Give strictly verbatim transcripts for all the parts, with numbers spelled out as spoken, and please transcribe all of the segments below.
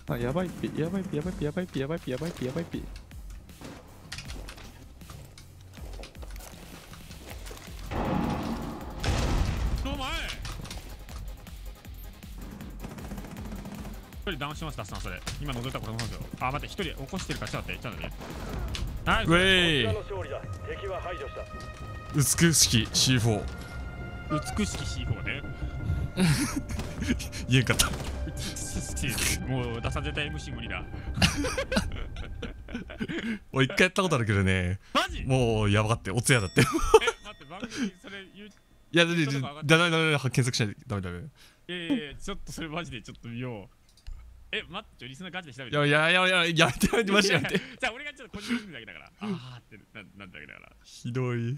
あ、やばいピ、やばいピ、やばいピ、やばいピ、やばいピ、やばいピ、やばいピ。 お前一人ダウンしてます、ダスさん、それ。今覗いたこと思うんですよ。あ、待って、一人起こしてるから、ちょっと待って、ちょっと待って。はい、 ウェイ美しき シーフォー。 美しき シーフォー ね。 言えんかった。 もう、ダサ絶対 エムシー 無理だ。 もう一回やったことあるけどね。 マジもうやばかったよ、おつやだって。え、 待って、番組それ言う。 いや、だめだめだめ、検索しないとダメダメ。 いやいやいや、ちょっとそれマジでちょっと見よう。え、待って、リスナーガチで調べて。 いやいやいやいや、やめてやめて、マジでやめて。 じゃあ、俺がちょっとこっち見るだけだから。あーってななんだけだから。 ひどい。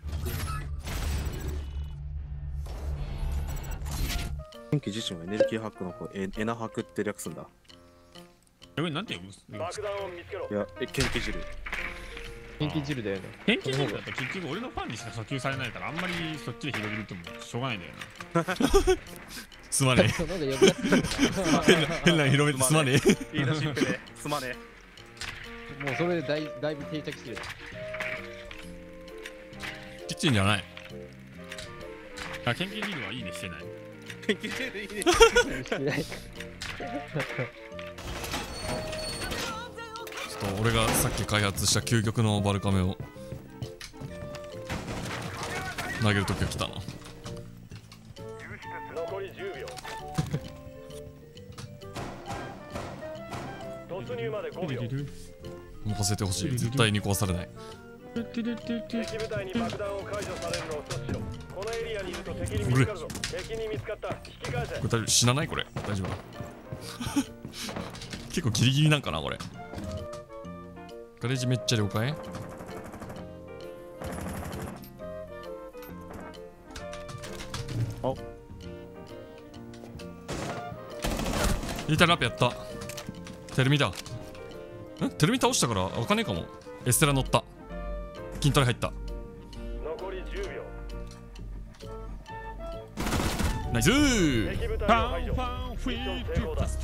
天気自身はエネルギーハックの子、エナハックって略すんだ。 え、なんて言うの？ いや、え、元気汁。元気汁だよね。 元気汁だと結局俺のファンにしか訴求されないから、あんまりそっちで広げるともしょうがないんだよな。 すまねえ。変な広めてすまねえ。 言い出しっぺですまねえ。もうそれでだいだいぶ定着してる。 キッチンじゃない。 あ、研究汁はいいねしてない。 研究汁いいねしてない。 ちょっと俺がさっき開発した究極のバルカメを投げるときが来たな。 残りじゅうびょう。突入までごびょう。 任せてほしい。絶対に壊されない。 敵部隊に爆弾を解除されるのを阻止しろ。このエリアにいると敵に見つかるぞ。敵に見つかった。引き返せ。 これ大丈夫、死なないこれ。大丈夫だ。結構ギリギリなんかなこれ。ガレージめっちゃ了解。 あ、 ヒーターラップやった。テルミだ。んテルミ倒したから開かねえかも。エステラ乗った。筋トレ入った。 残りじゅうびょう。 ナイスー。 敵部隊を排除。ミッション成功だ。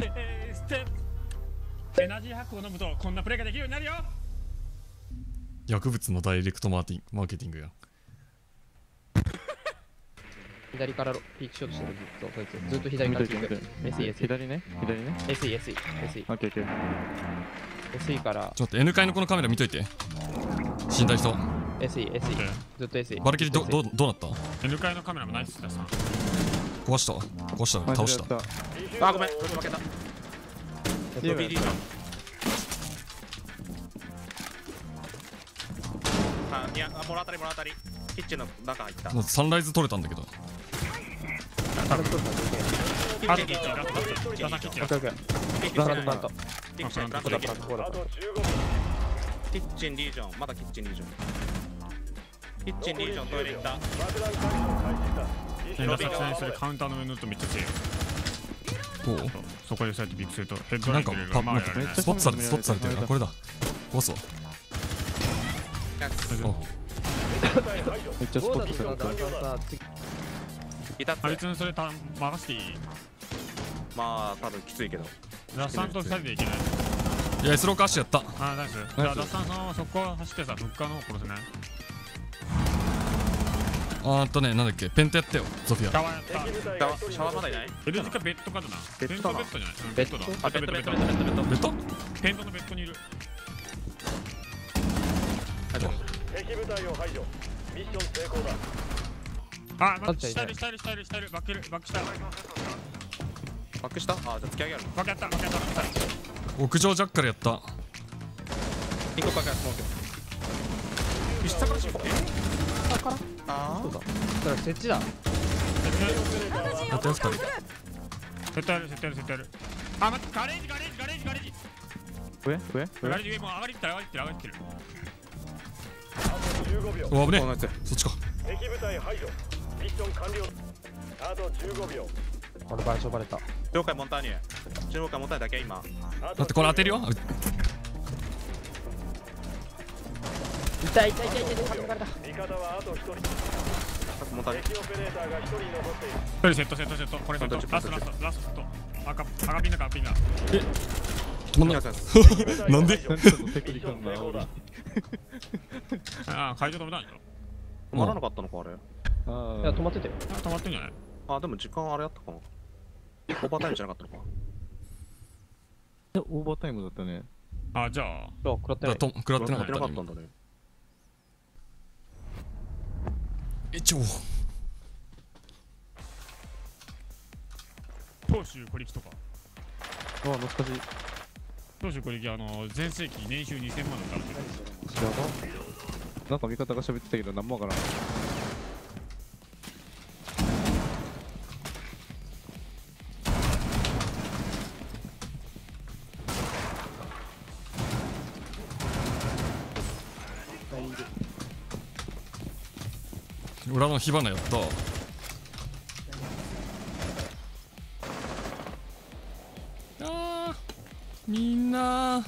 エナジーハックを飲むとこんなプレイができるようになるよ。 薬物のダイレクトマーティンマーケティングや。 左からピークしようとしてるずっと、そいつずっと左からピーク。エスイー エスイー左ね、左ね。 エスイー エスイー エスイーオッケーオッケー。 エスイー からちょっと N 階のこのカメラ見といて。死んだ人。 エスイー エスイー ずっと エスイー。 バルキリどどどうなった？ N 階のカメラもナイスださん。 壊した壊した倒した。 あ、ごめん、負けた。ビーディー あ、いや、もらったりもらったり。キッチンの中入った。 サンライズ取れたんだけど。 あとキッチン、ラスト、ラスト、キッチン。 オッケーオッケー。 キッチンプラントプラント。 キッチンプラントできる。キッチンリージョン、まだキッチンリージョン。キッチンリージョントイレ行った。 変な作戦するカウンターの上のとめっちゃ強い。 こうそこでそうやってビッグするとヘッドラなんかイン入れるパなんかまあやられない。 スポットされてスポットされてる。あこれだ。壊すわ。 めっちゃスポットされた。いたっあいて。 つにそれた任せていい？ まあ、多分きついけど。 ラスさんとふたりでいけない。 いやスローカーシやった。 あーナイス。じゃあラスさんそのそこ走ってさフッカーの方殺せない？ あーっとねなんだっけペントやったよソフィア。 シャワーやった。 シャワーまだいない？ エルジカベッドかだな。 ベッドかなベッドじゃない？ ベッドだ。 あ、ベッドベッドベッドベッドベッド。 ベッド？ ペントのベッドにいる。 敵部隊を排除。ミッション成功だ。 あ、待って、下いる下いる下いる下いるバックいるバック下。 バックした？あ、じゃあ突き上げる。 バックやったバックやったバックやった。 屋上ジャッカルやった。 一個バックやスモーク。下からシフォ。 下からあそうだ。だから設置だ。 やったよふたり。 絶対やる絶対やる絶対やる。あ、待って、ガレージガレージガレージガレージ上上ガレージ上もう上がりきってる上がりきってる上がりきってる。 あとじゅうごびょう。 お危ねえ。 同じ。 そっちか。 敵部隊排除。ミッション完了。あとじゅうごびょう。 俺からしょばれた。 了解モンターニュ。中国はモンターニュだけ今。 だってこれ当てるよ。 痛い痛い痛い痛い。壁抜かれた。 味方はあとひとり。 モンターニュ。 敵オペレーターがひとり残っている。 これセットセットセットこれセットラストラストラストセット赤赤ピンだか赤ピンだ。 止まんないなんでなんでそのテクニカルな煽り。 ああ、会場止めたんでしょ。 止まらなかったのかあれ。 いやあ止まってたよ。 あ止まってんじゃない？ あ、でも時間あれあったかな。オーバータイムじゃなかったのか。 あ、オーバータイムだったね。 あ、じゃあ。 そう食らってない。 と食らってなかやってったねなかったんだね。 一応東州小力とか。 あ、懐かしい。 東州小力、あの、全盛期年収にせんまんの食べてる。 知らな。なんか味方が喋ってたけど何もわからん。 裏の火花やったあーみんな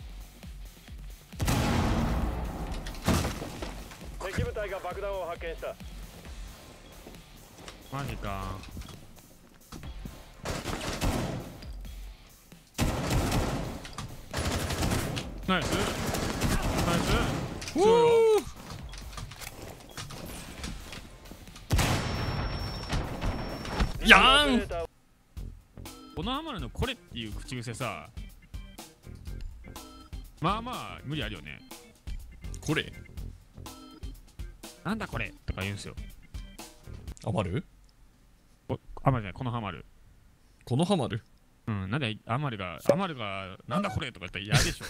敵部隊が爆弾を発見した。 マジか。ナイスナイス。強いよ。 やーんこのハマるのこれっていう口癖さ、まあまあ無理あるよね。 これなんだこれとか言うんすよ。 余るおあまるじゃない、このハマる。 このハマるうん、なんでアマルが、アマルが、なんだこれとか言ったら嫌でしょ。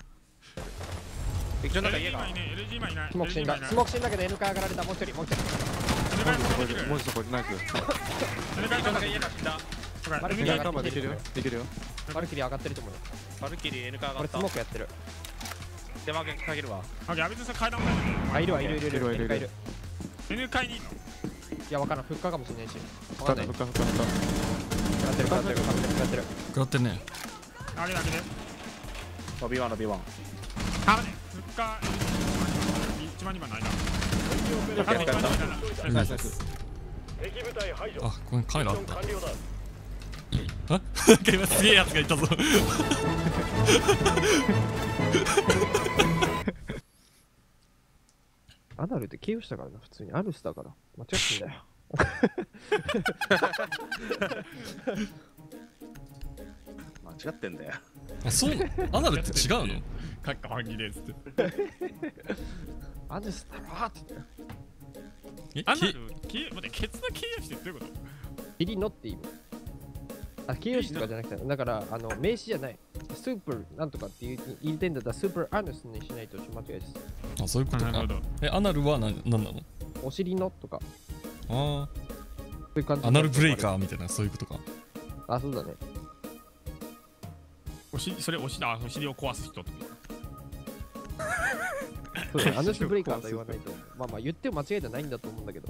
敵の中エルジー家が今いない、エルジー今いない。 スモーク死んだ。スモーク死んだけど N カー上がられた。もう一人、もう一人。 文字そこでナイス。 敵の中家が死んだ。 マルキリー上がってるカバーできるよ。できるよ。 マルキリー上がってると思うよ。 バルキリー N カー上がこれスった。 モークやってる。 手間かけるわ。 あ、やべさ階段もないあ、いるわ、いるいるいる。 いるわいるいる N カーいる。 N 階にいんの？ いや、わからん。フッカーかもしれないし。 ふかわかんない。 ふかふかふか。 食らってる、食らってる、食らってる、食らってる。 食らってんねあげてあげて。 の ビーワン の ビーワン。 あ、ね、フッカー、いちばんにばんないな。あ、いちばんにばんないな。 ナイスナイス敵部隊排除。 あこれカメラあっミッシたョン完了だ。 あなんか今すげえやつがいたぞアナルって ケーオー したからな、普通に。アルスだから。間違ってんだよ。 間違ってんだよ。 あそうアナルって違うのカッカファンギレースって。 アルスだろって言って。 えアナルき、 き待って、ケツの形容詞ってどういうこと？ キリノって意味。あ、形容詞とかじゃなくて、だから、あの、名詞じゃない。スーパーなんとかって言う言いたいんだったら、スーパーアヌスにしないと間違いです。 あそういうことかなるほど。 えアナルは何なんなのお尻のとか、 あそういう感じ。 あアナルブレイカーみたいなそういうことかあ、そうだね。 おしそれおしあお尻を壊す人って。 そうだね。アヌスブレイカーと言わないと。まあまあ、言っても間違いじゃないんだと思うんだけど。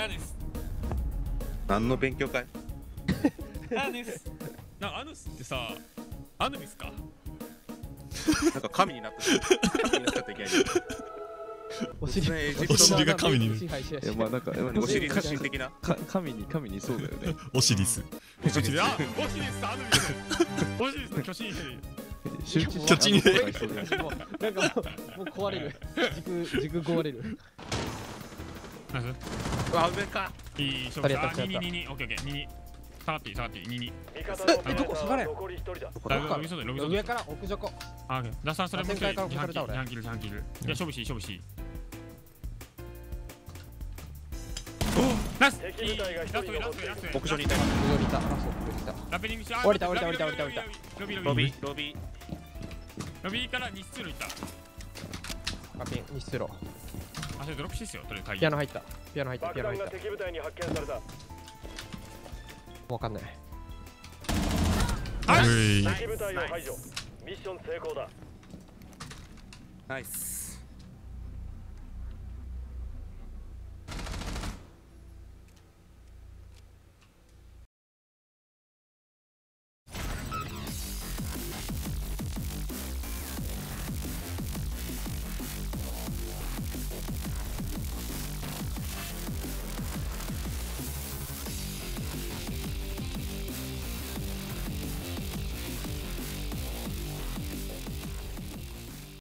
何の勉強会？ アヌス。なアヌスってさ、アヌビスか。 なんか神になって神になっちゃったいけない。 お尻突然エジプおトの尻が神に支配しやいやまあなんかお尻写真的な。 か神に神にそうだよね。 オシリスお尻あ、オシリスアヌビス。オシリスの巨神兵。 集中巨人兵そうだよね。 もうなんかもうもう壊れる。軸軸壊れる。 ナイうわ上か。 ス。いい勝負。 二人やったあ、にににに、オッケーオッケー、にに。下がっていい、下がっていい、にに。 味方のえどこ下がれ残り一人だ。 だいぶロビソでロビソで。 上から奥底。 あ、オッケー。ダッサンそれもう一旋回から人。 押された俺ジャンキル、ジャンキル。いや、勝負しい、勝負しい。ナイス。 敵部隊が一人ラスト、ラスト、 残っているラスト。 屋上にいたよ。 上にいた。ラスト上にいた。 ラペニングし、 降りた降りた降りた降りた降りた。 ロビー、 ロロビー。 ビーロビー。 ロビーから日数いった。 カピン、日数ロ。 あ、それドロップシですよ、とりあえず会議ピア。ノ入った。ピアノ入った。ピ爆弾がアノ入った。 敵部隊に発見された。 わかんない。 はい。 うい敵部隊を排除。ミッション成功だ。 ナイス。